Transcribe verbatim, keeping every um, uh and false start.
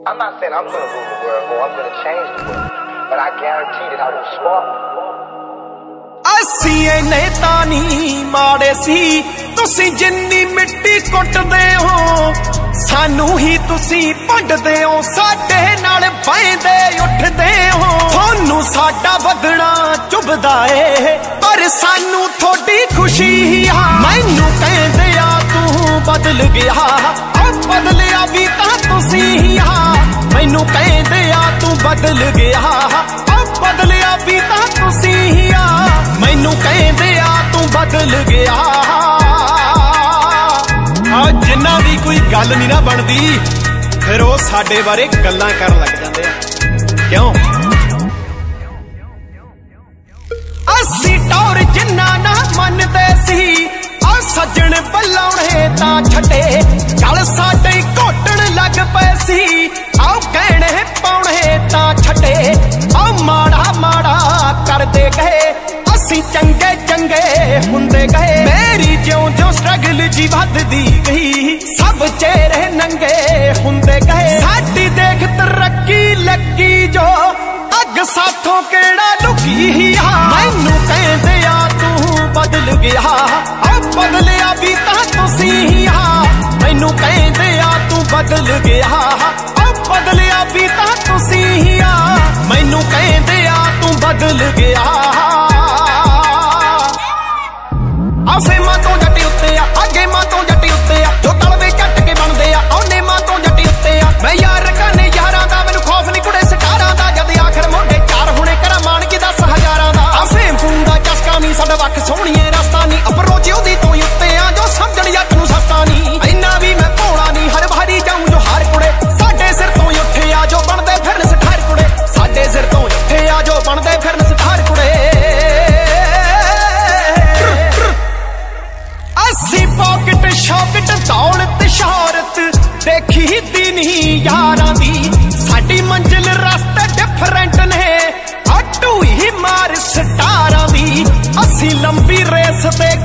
I'm not saying I'm gonna rule the world or I'm gonna change the world, but I guarantee that I will spark. ਅਸੀਂ ਇਹਨੇ ਤਾਂ ਨਹੀਂ ਮਾੜੇ ਸੀ, ਤੁਸੀਂ ਜਿੰਨੀ ਮਿੱਟੀ ਕੁੱਟਦੇ ਹੋ ਸਾਨੂੰ ਹੀ ਤੁਸੀਂ ਭੰਡਦੇ ਹੋ, ਸਾਡੇ ਨਾਲ ਬਹਿੰਦੇ ਉੱਠਦੇ ਹੋ। ਤੁਹਾਨੂੰ ਸਾਡਾ ਵਧਣਾ ਚੁਭਦਾ ਏ ਪਰ ਸਾਨੂੰ ਥੋੜੀ ਖੁਸ਼ੀ ਆ। ਮੈਨੂੰ ਕਹਿੰਦੇ ਆ ਤੂੰ ਬਦਲ ਗਿਆ, ਆ ਬਦਲਿਆ ਵੀ ਤਾਂ ਤੁਸੀਂ ਆ। ਮੈਨੂੰ ਕਹਿੰਦੇ ਆ ਤੂੰ ਬਦਲ ਗਿਆ, ਆ ਬਦਲਿਆ ਵੀ ਤਾਂ ਤੁਸੀਂ ਆ। ਮੈਨੂੰ ਕਹਿੰਦੇ ਆ ਤੂੰ ਬਦਲ ਗਿਆ। ਆ ਜਿੰਨਾ ਦੀ ਕੋਈ ਗੱਲ ਨਹੀਂ ਨਾ ਬਣਦੀ ਫਿਰ ਉਹ ਸਾਡੇ ਬਾਰੇ ਗੱਲਾਂ ਕਰਨ ਲੱਗ ਜਾਂਦੇ ਆ। ਕਿਉਂ? ਅਸੀਂ ਟੌਰ ਜਿੰਨਾ ਨਾ ਮੰਨਦੇ ਸੀ, ਆ ਸੱਜਣ ਬੁਲਾਉਣੇ ਤਾਂ ਛੱਡੇ ਗਲ ਸਾਡੇ ਘੋਟਣ ਲੱਗ ਪਏ ਸੀ। ਆਓ ਕਹਿਣੇ ਪਾਉਣੇ ਤਾਂ ਛੱਡੇ, ਆ ਮਾੜਾ ਮਾੜਾ ਕਰਦੇ ਗਏ ਅਸੀਂ ਚੰਗੇ ਚੰਗੇ ਹੁੰਦੇ ਗਏ। ਮੇਰੀ ਜਿਉਂ ਜਿਉਂ ਸਟਰਗਲ ਜੀ ਵੱਧਦੀ ਗਈ ਸਭ ਚਿਹਰੇ ਨੰਗੇ ਹੁੰਦੇ ਗਏ। ਸਾਡੀ ਦੇਖ ਤਰੱਕੀ ਲੱਗੀ ਜੋ ਅੱਗ ਸਾਥੋਂ ਕਿਹੜਾ ਲੁਕੀ ਆ। ਮੈਨੂੰ ਕਹਿੰਦੇ ਆ ਤੂੰ ਬਦਲ ਗਿਆ, ਆ ਬਦਲਿਆ ਵੀ ਤਾਂ ਤੁਸੀਂ ਆ। ਮੈਨੂੰ ਕਹਿੰਦੇ ਆ ਤੂੰ ਬਦਲ ਗਿਆ, ਆ ਬਦਲਿਆ ਵੀ ਤਾਂ ਤੁਸੀਂ ਆ। ਮੈਨੂੰ ਕਹਿੰਦੇ ਆ ਤੂੰ ਬਦਲ ਗਿਆ। ਆ ਫੇਮਾਂ ਤੋਂ ਜੱਟ ਉੱਤੇ ਆ, ਅੱਗੇ ਮਾਂ ਤੋਂ ਜੱਟ ਉੱਤੇ ਆ, ਜੋ ਤਲਵੇ ਝੱਟ ਕੇ ਬਣਦੇ ਆ ਉਹਨੇ ਮਾਂ ਤੋਂ ਜੱਟ ਉੱਤੇ ਆ। ਮੈਂ ਯਾਰ ਰਕਾਨੇ ਯਾਰਾਂ ਦਾ, ਮੈਨੂੰ ਖੌਫ ਨਹੀਂ ਕੁੜੇ ਸਟਾਰਾਂ ਦਾ, ਜਦ ਆਖਰ ਮੋਢੇ ਚਾਰ ਹੁਣੇ ਕਰਾਂ ਮਾਣ ਕੇ ਦਸ ਹਜ਼ਾਰਾਂ ਦਾ। ਆ ਫੇਮ ਫੂਮ ਦਾ ਚਸਕਾ ਨਹੀਂ ਸਾਡਾ ਵੱਖ ਸੋਹਣੀਏ ਰਸਤਾ ਨਹੀਂ, ਅਪਰੋਚ ਉਹਦੀ ਤੋਂ ਉੱਤੇ ਆ ਜੋ ਸਮਝਣ ਜੱਟ ਨੂੰ ਸਸਤਾ ਨਹੀਂ। ਇੰਨਾ ਵੀ ਮੈਂ ਭੋਲਾ ਨਹੀਂ ਹਰ ਵਾਰੀ ਜਾਊਂ ਜੋ ਹਾਰ ਕੁੜੇ, ਸਾਡੇ ਸਿਰ ਤੋਂ ਉੱਠੇ ਆ ਜੋ ਬਣਦੇ ਫਿਰਨ ਸਠਾਰ ਕੁੜੇ। ਸਾਡੇ ਸਿਰ ਤੋਂ ਉੱਠੇ ਆ ਜੋ ਬਣਦੇ ਫਿਰਨ ਸਠਾਰ ਕੁੜੇ। ਅਸੀਂ ਪੌਕਟ ਸ਼ੌਕਟ ਦੌਲਤ ਸ਼ੌਹਰਤ ਦੇਖੀ ਦੀ ਨਹੀਂ ਯਾਰਾਂ ਦੀ, ਸਾਡੀ ਮੰਜ਼ਿਲ ਰਸਤੇ ਡਿਫਰੈਂਟ ਨੇ ਆਟੂ ਹੀ ਮਾਰ ਸਟਾਰਾਂ ਦੀ। ਅਸੀਂ ਲੰਬੀ ਰੇਸ ਤੇ